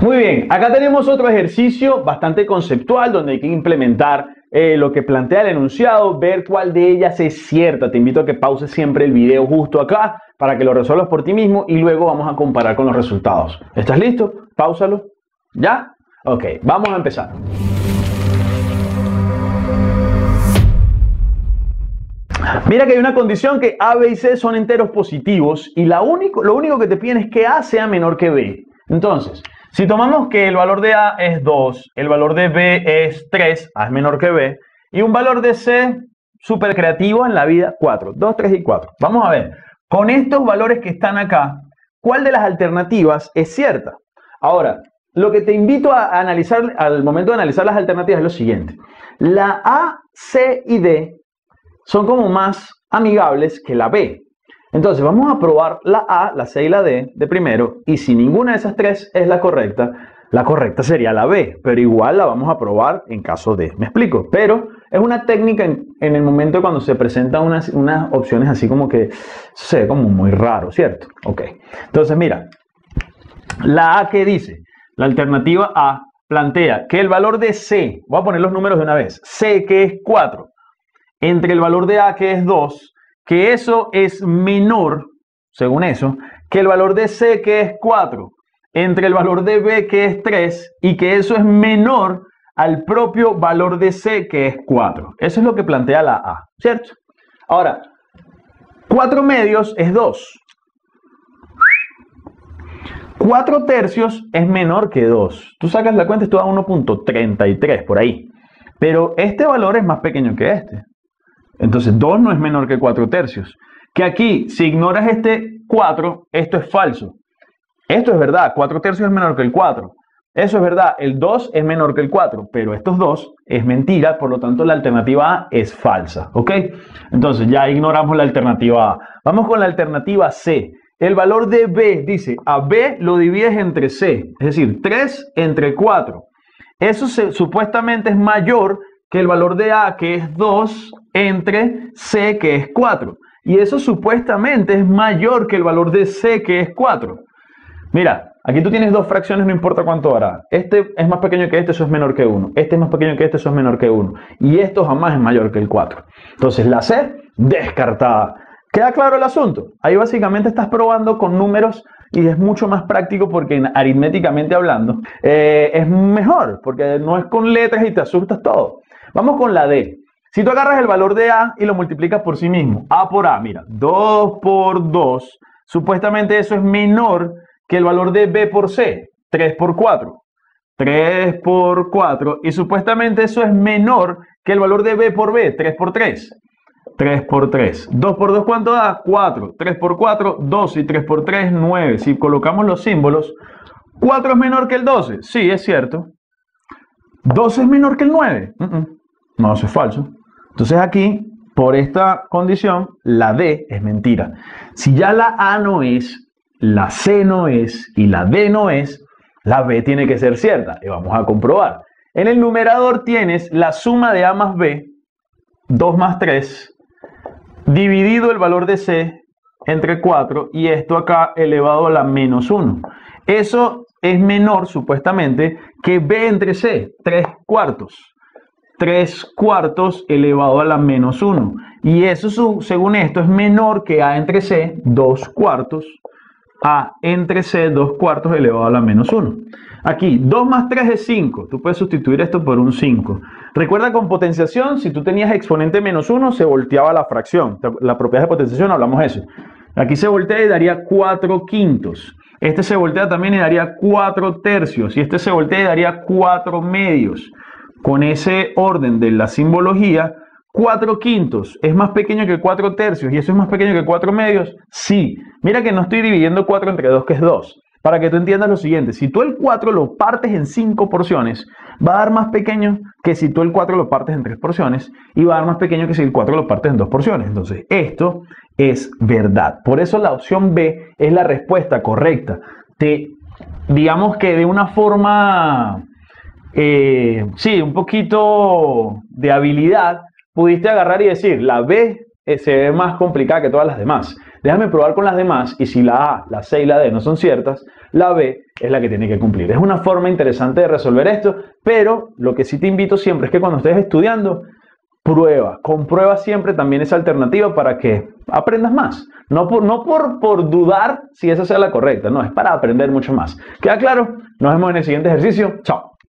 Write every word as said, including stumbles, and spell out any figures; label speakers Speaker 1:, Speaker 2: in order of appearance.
Speaker 1: Muy bien, acá tenemos otro ejercicio bastante conceptual donde hay que implementar eh, lo que plantea el enunciado, ver cuál de ellas es cierta. Te invito a que pauses siempre el video justo acá para que lo resuelvas por ti mismo y luego vamos a comparar con los resultados. ¿Estás listo? Páusalo. ¿Ya? Ok, vamos a empezar. Mira que hay una condición que A, B y C son enteros positivos y la único, lo único que te piden es que A sea menor que B. Entonces, si tomamos que el valor de A es dos, el valor de B es tres, A es menor que B, y un valor de C súper creativo en la vida, cuatro, dos, tres y cuatro. Vamos a ver, con estos valores que están acá, ¿cuál de las alternativas es cierta? Ahora, lo que te invito a analizar al momento de analizar las alternativas es lo siguiente. La A, C y D son como más amigables que la B. Entonces vamos a probar la A, la C y la D de primero, y si ninguna de esas tres es la correcta, la correcta sería la B, pero igual la vamos a probar en caso de. ¿Me explico? Pero es una técnica en, en el momento cuando se presentan unas, unas opciones así como que se ve como muy raro, ¿cierto? Ok, entonces mira, la A que dice, la alternativa A plantea que el valor de C, voy a poner los números de una vez, C que es cuatro, entre el valor de A que es dos, que eso es menor, según eso, que el valor de C que es cuatro, entre el valor de B que es tres, y que eso es menor al propio valor de C que es cuatro. Eso es lo que plantea la A, ¿cierto? Ahora, cuatro medios es dos. cuatro tercios es menor que dos. Tú sacas la cuenta, esto da uno punto treinta y tres por ahí. Pero este valor es más pequeño que este. Entonces dos no es menor que cuatro tercios. Que aquí, si ignoras este cuatro, esto es falso. Esto es verdad, cuatro tercios es menor que el cuatro. Eso es verdad, el dos es menor que el cuatro, pero estos dos es mentira, por lo tanto la alternativa A es falsa, ¿ok? Entonces ya ignoramos la alternativa A. Vamos con la alternativa C. El valor de B, dice, a B lo divides entre C, es decir, tres entre cuatro. Eso se, supuestamente es mayor que el valor de A, que es dos, entre C, que es cuatro. Y eso supuestamente es mayor que el valor de C, que es cuatro. Mira, aquí tú tienes dos fracciones, no importa cuánto hará. Este es más pequeño que este, eso es menor que uno. Este es más pequeño que este, eso es menor que uno. Y esto jamás es mayor que el cuatro. Entonces la C, descartada. ¿Queda claro el asunto? Ahí básicamente estás probando con números y es mucho más práctico porque aritméticamente hablando eh, es mejor, porque no es con letras y te asustas todo. Vamos con la D. Si tú agarras el valor de A y lo multiplicas por sí mismo, A por A, mira, dos por dos, supuestamente eso es menor que el valor de B por C, tres por cuatro. tres por cuatro, y supuestamente eso es menor que el valor de B por B, tres por tres. tres por tres. dos por dos, ¿cuánto da? cuatro. tres por cuatro, doce. Y tres por tres, nueve. Si colocamos los símbolos, ¿cuatro es menor que el doce? Sí, es cierto. ¿doce es menor que el nueve? Uh-uh. No, eso es falso. Entonces aquí, por esta condición, la D es mentira. Si ya la A no es, la C no es y la D no es, la B tiene que ser cierta. Y vamos a comprobar. En el numerador tienes la suma de A más B, dos más tres, dividido el valor de C entre cuatro, y esto acá elevado a la menos uno. Eso es menor, supuestamente, que B entre C, tres cuartos. tres cuartos elevado a la menos uno. Y eso, según esto, es menor que A entre C, dos cuartos. A entre C, dos cuartos elevado a la menos uno. Aquí, dos más tres es cinco. Tú puedes sustituir esto por un cinco. Recuerda, con potenciación, si tú tenías exponente menos uno, se volteaba la fracción. La propiedad de potenciación, hablamos de eso. Aquí se voltea y daría cuatro quintos. Este se voltea también y daría cuatro tercios. Y este se voltea y daría cuatro medios. Con ese orden de la simbología, cuatro quintos es más pequeño que cuatro tercios y eso es más pequeño que cuatro medios. Sí, mira que no estoy dividiendo cuatro entre dos, que es dos. Para que tú entiendas lo siguiente, si tú el cuatro lo partes en cinco porciones, va a dar más pequeño que si tú el cuatro lo partes en tres porciones, y va a dar más pequeño que si el cuatro lo partes en dos porciones. Entonces, esto es verdad. Por eso la opción B es la respuesta correcta. Te, digamos que de una forma, eh, sí, un poquito de habilidad, pudiste agarrar y decir, la B se ve más complicada que todas las demás. déjame probar con las demás y si la A, la C y la D no son ciertas, la B es la que tiene que cumplir. Es una forma interesante de resolver esto, pero lo que sí te invito siempre es que cuando estés estudiando, prueba, comprueba siempre también esa alternativa para que aprendas más. No por, no por, por dudar si esa sea la correcta, no, es para aprender mucho más. ¿Queda claro? Nos vemos en el siguiente ejercicio. Chao.